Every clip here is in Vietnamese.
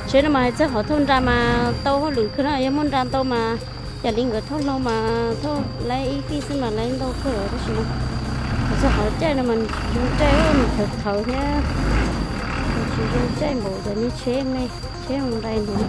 chế nó mà chắc họ thôn ra mà tao họ lử cái này em muốn ra tao mà gia đình người thôn đâu mà thôi lấy cái xin mà lấy đâu có đó chứ sao họ chơi nó mình chúng chơi mình thật thầu nhá chúng chơi bộ rồi như chế em này chế không đây nữa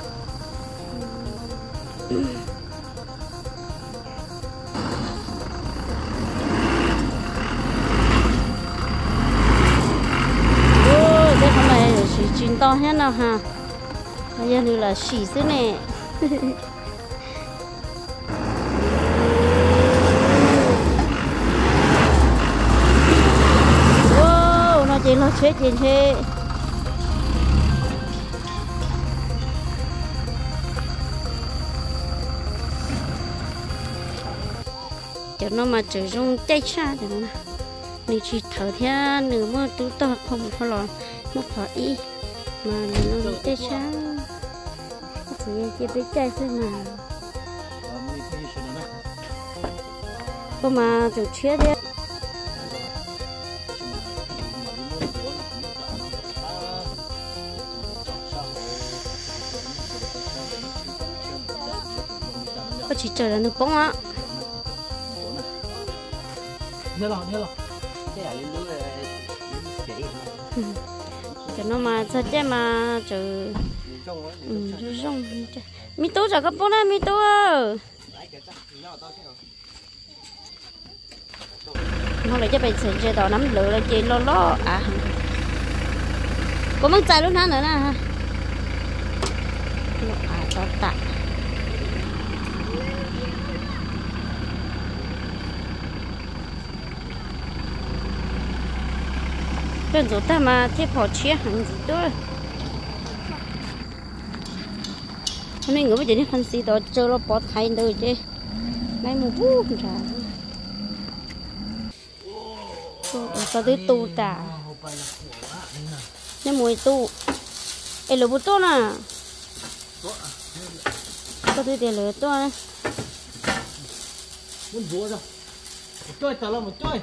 cái con này là chỉ chín to hết nào ha bây giờ như là xỉ thế này wow nó chỉ nó chết chết cho nó mà chỉ dùng tay cha thì nó nếu chỉ thở theo nửa mưa tú to không phải lo mất khỏi ý mà nó dùng tay cha chỉ chỉ biết chạy thôi mà có mà từ chia đấy có chỉ chờ là nước bông á nhớ lo cho nó mà sao chứ mà chờ rong mi tú giờ có bông đó mi tú nó lại cho bạn sửa chơi tàu nắm lửa là chơi lo à có muốn chạy lúc nào nữa nè ha tao tạ đơn giản ta mà thiết họ chia hàng gì đó nên người bây giờ đi khăn xí đó chơi lo bỏ thay đời chứ này một bút ra có tới tu ta nhưng mùi tu em lừa bút to nè có tới tiền lừa to này muốn vua rồi chơi tao là một chơi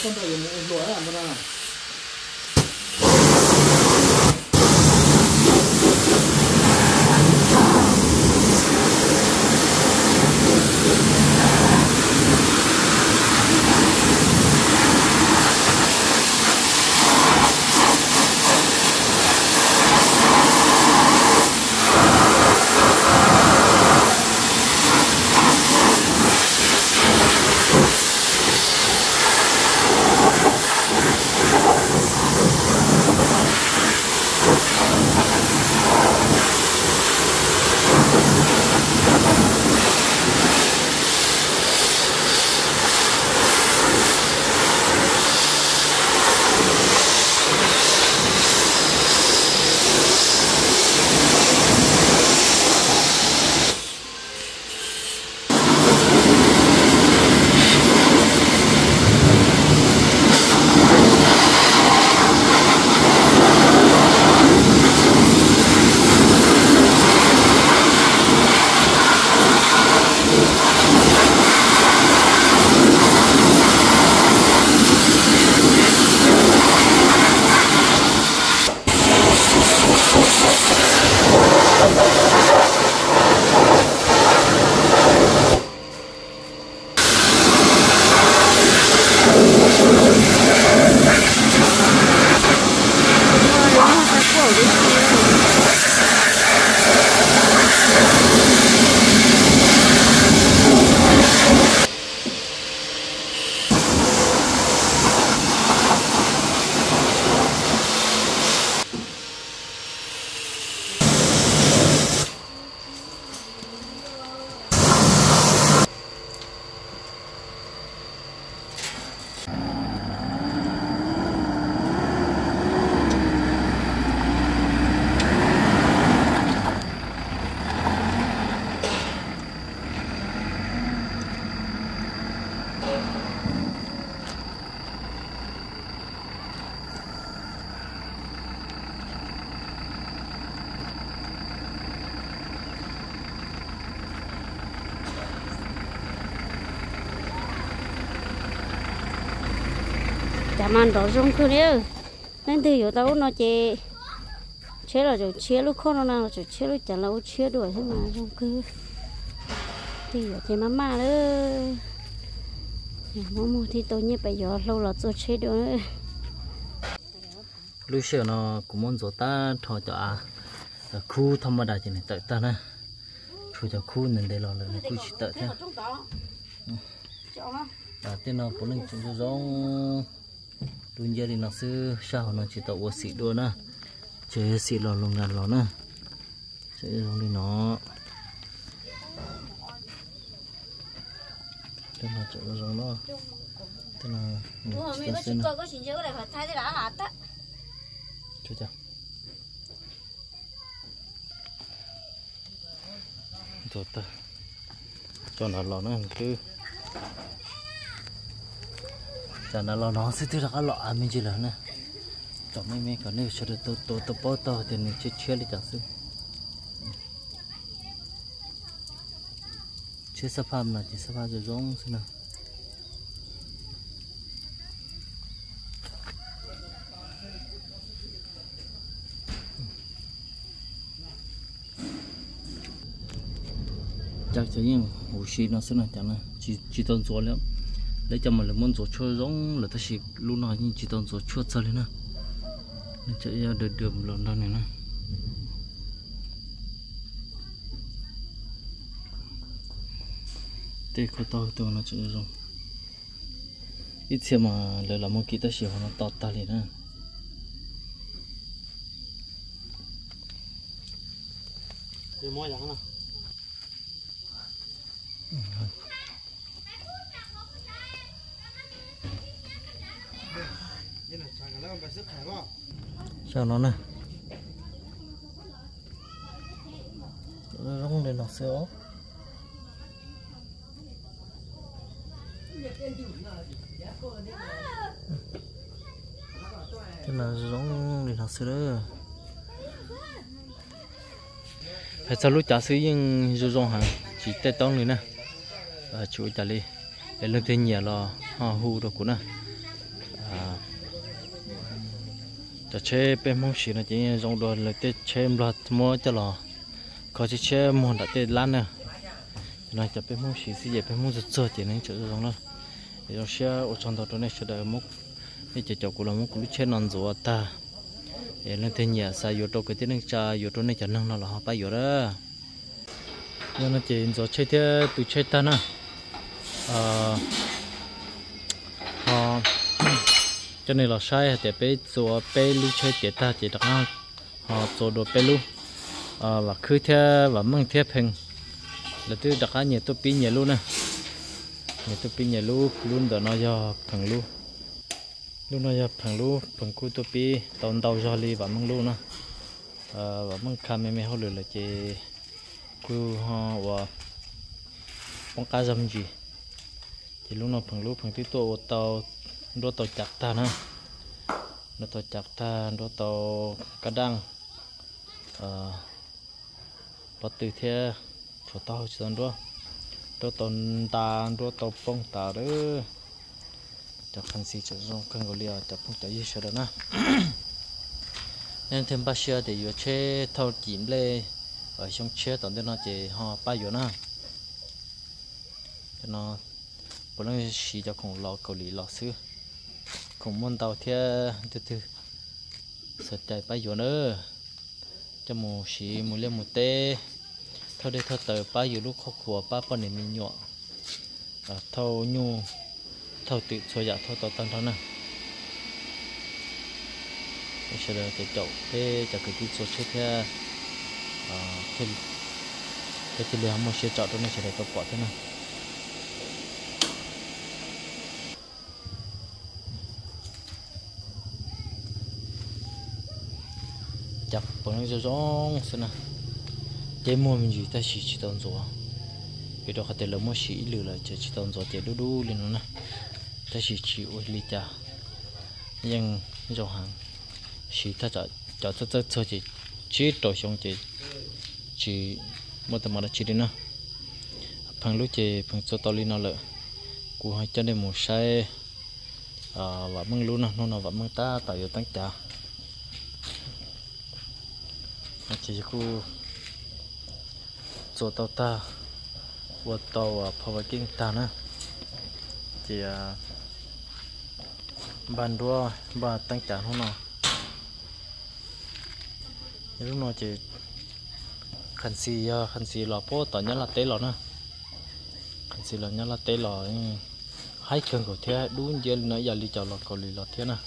con tôi một lúa là một nào. chả ăn đó rong cứ đấy nên từ giờ tao nó chế chế là rồi chế lúc không nó nào rồi chế lúc chả lâu chế đuổi thế mà rong cứ thì giờ chế mama nữa mua thì tôi nhớ bây giờ lâu là tôi chế được nữa lúc xưa nó cũng muốn rồi ta thọ cho khu thăm đa chỉ này tự ta nè khu cho khu nên để lo là khu chỉ tự thế tên nó cũng nên chúng tôi giống đun giờ đi nó sư sao nó chỉ tàu xịt đua nè chơi xịt lò lồng ngàn lò nè chơi lồng đi nó tên nó chỗ giống nó tên nó chú chào rồi ta cho nó lò nó cứ chả nó nó sẽ thấy là lọ mình chỉ là nè chọn mấy cái này cho được to bó to thì mình chia đi chẳng xứ chia sắp ham là chỉ sắp ham rồi giống thế nào chắc chắn những hồ sĩ nó sẽ là chẳng là chỉ toàn gió lắm lấy cho mình là muốn gió chua giống là ta chỉ luôn nói nhưng chỉ toàn gió chua sao lên nè nên chạy ra được đường lợn đâu này nè tê có to tôi nó chạy rồi ít xe mà lời là một kỹ ta chỉ nó to ta liền nè để mua dạng nào sao nó nè rong để nó xéo cái là rong để nó xéo đó hay sao lúc trả sử dụng rong hàng chỉ tay tông nữa nè và chuỗi trả đi để lên thêm nhiều là hù được của nè จะเช่เป็นมงสีนะจีจงโดนเลยเตะเช่มรถมัวจะหล่อเขาจะเช่มองดัดเตะล้านเนี่ยน่าจะเป็นมงสีสิเย่เป็นมงจะเจอจีนั่งเจอตรงนั้นเดี๋ยวเช่อุชนตัวนี้เช่เดิมมุกนี่จะเจ้ากูละมุกลุเช่นอนจัวตาเดี๋ยวนั่นเทียนเนี่ยสายอยู่ตัวก็ที่นั่งจ่าอยู่ตัวนี้จะนั่งนั่งหล่อไปอยู่แล้วยังนั่นจีจะเช่เท่ตุเช่ตานะcho nên là sai để bé做bé lưu chơi để ta chỉ đặt họ做đồ bé lưu và cứ theo và mang theo hình là tôi đặt nhiều tôi pin nhiều luôn nè nhiều tôi pin nhiều luôn đó nó do phẳng luôn luôn nó do phẳng luôn phẳng cú tôi pin tàu tàu do li và mang luôn nè và mang cam mẹ họ lừa là chỉ cú họ và bông cá dầm gì chỉ lúc nào phẳng tí tôi tàu đôi tàu chặt ta nè đôi tàu chặt ta đôi tàu cá đăng bắt từ thế chỗ tàu chỉ đôi đôi tàu ta đôi tàu bông ta đó chặt phần gì chặt rong cần gọi là chặt bông tới gì đó nè nên thêm ba xe để vừa chế thâu chìm lên ở trong chế tận đây nó chỉ họ ba vừa nè cho nó bữa nay xí cho cùng lò cầu lì lò xưa cùng môn tàu theo từ sợ chạy bay vô nữa cho mù xí mù lên mù tê thôi đây thôi tờ ba vừa lúc khóc khua ba bọn này mình nhọ thâu nhu thâu tự xôi dạ thâu tàu tăng thôi nè bây giờ cái chậu thế cho cái số chết theo thì lừa một xe chậu đó này sẽ để tập quả thế này chặt bọn nó rong xem nào chế mua mình gì ta chỉ tao rồi vì đó có thể là mua chỉ lừa là chỉ tao rồi chế đu lên nó nè ta chỉ ôi lì cha nhưng dòng hàng chỉ ta cho chỉ tổ xong chỉ một tầm mà chỉ đi nữa phẳng lúc chế phẳng cho tao lên nó lợi cụ hai chân đây một sai và măng luôn nè nó và măng ta tạo yếu tăng trả chỉ khu cho tàu ta và tàu power king ta nữa chỉ bàn đua và tăng trả không nào lúc nào chỉ khăn xì lò po tao nhớ là té lò nữa khăn xì lò nhớ là té lò hai chân của thế đúng giờ nữa giờ đi chào lò cầu lì lò thế nè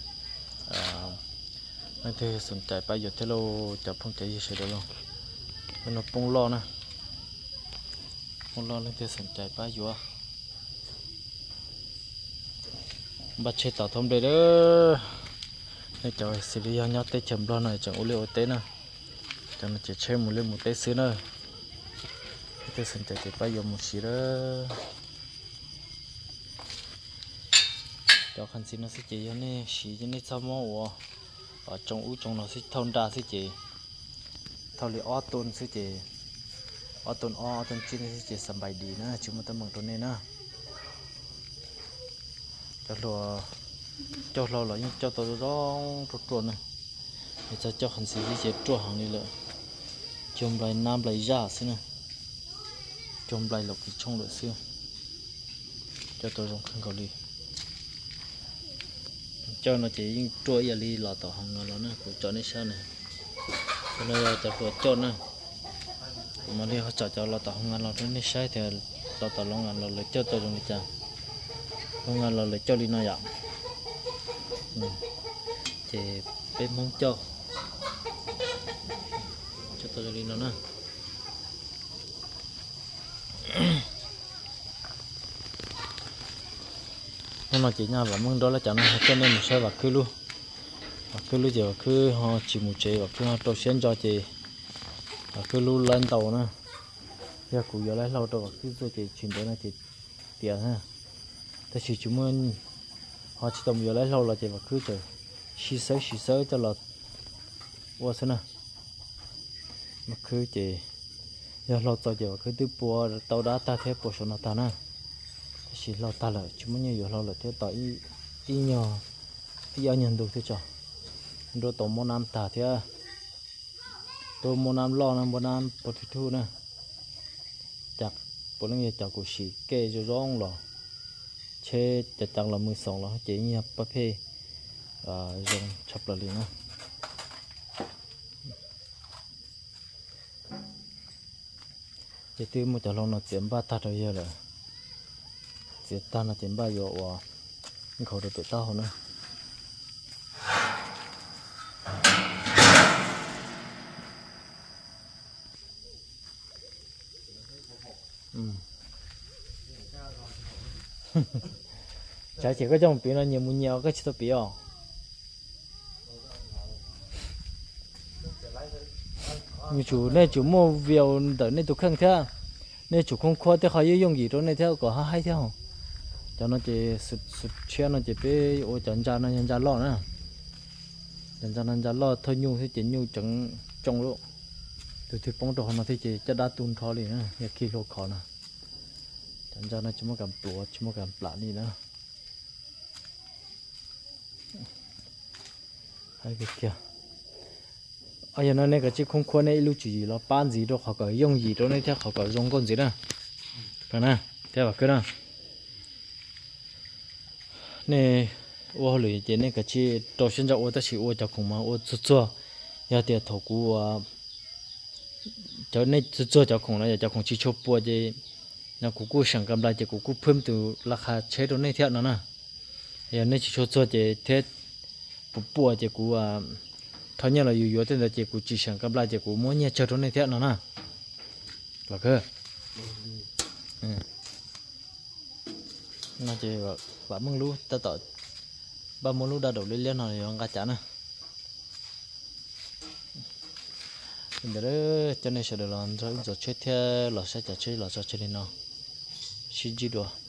nên thì sườn chạy bây giờ thế lô chập phong chạy gì sẽ được luôn nó bông lo nè bông lo nên thì sườn chạy bây giờ bắt chế tàu thông đây đó nên trời xử lý nhau tê chầm lo này chẳng ô liu tê nè cho nó chỉ chơi một lên một tê xứ nữa tê sườn chạy bây giờ một xí đó cho khăn xin nó sẽ chỉ cho nên xí cho nên sao mà ở trong trong nó sẽ thôn đa sẽ chỉ thâu li ót tôn sẽ chỉ ót tôn chín sẽ chỉ sầm bài đi nữa chứ mà tao mong tôn này nữa cho lo là những cho tao đó trộn này để cho hành sĩ sẽ trộn hàng đi lợi chôm lại nam lại ra xí nè chôm lại lộc thì trong lợi xưa cho tao dùng khăn cầu đi cho nó chỉ trôi giờ đi lọt tàu hàng nó nè cũng cho nó sao này cho nó tập cho nó mà đi họ cho lọt tàu hàng nó nó sai thì lọt tàu long ngàn là cho tàu trong đi chả long ngàn là cho đi nó giảm thì bên mong cho tàu đi nó nè nó chỉ nhau và mong đó là chẳng nó cho nên một số vật cứ luôn giờ cứ họ chỉ một chế và cứ họ trâu xén cho chị và cứ luôn lên tàu nữa giờ cụ giờ lấy lâu tàu và cứ cho chị chuyển tới là chị tiền ha ta chỉ chúng mình họ chỉ tầm giờ lấy lâu là chị và cứ chờ xí sới cho là qua xem nào mà cứ chị giờ lâu tàu giờ cứ tiếp bùa tàu đá ta theo bùa số nào ta nè chỉ lo ta lại chúng mình nhiều lo là thế tại y nhỏ nhận được thế cho đôi tổ môn nam tả thế tôi môn nam lo nam môn nam bột thịt thu nè chặt bột năng chặt của sĩ kê cho rong lò chế chặt chặt là 12 lò chỉ nhập bắp phê dùng chập là liền nè chỉ từ một chảo lòng nó chém ba thắt rồi giờ rồi chỉ ta nó chém ba dọ khẩu được bị tao nữa chả chỉ có trong biển nó nhiều muốn nhiều cái chỉ biển như chủ này chủ mua việc đỡ này tụi khăn thế này chủ không khoa thế họ dùng gì đó này theo có hay theo cho nó chỉ sụt chia nó chỉ biết ô chọn ra nó nhân ra lo nữa chọn ra nhân ra lo thôi nhu thì chỉ nhu chẳng trong luôn từ thì bóng đồ nó thì chỉ cho đá tuôn khó liền nữa nhà kia lô khó nè chọn ra nó chỉ muốn cầm bùa chỉ muốn cầm lạ đi nữa hay cái kia ở nhà nó này cái chiếc không khoa này lưu chỉ là bán gì đó họ có dùng gì đó này theo họ có dùng con gì đó phải nè theo vào cái đó nè ô lười chỉ này cái chi đầu tiên cho ô ta chỉ ô cho cùng mà ô chua ya tiệt thầu cú cho nên chua cho cùng là cho cùng chỉ chua bùa gì là cú sản cầm lại chỉ cú phun từ là khá chế độ này theo nó nè ya nên chỉ chua chỉ thế bùa chỉ cú thôi nhớ là dù tên là chỉ cú chỉ sản cầm lại chỉ cú muốn nhớ chế độ này theo nó nè là cơ nó chỉ và mưng lú ta tỏi ba mưng lú đã đổ lên lên rồi ông cá chả nè bây giờ cho nên sẽ được làm rồi chết theo là sẽ chả chơi là cho chơi đi nào xin chỉ đùa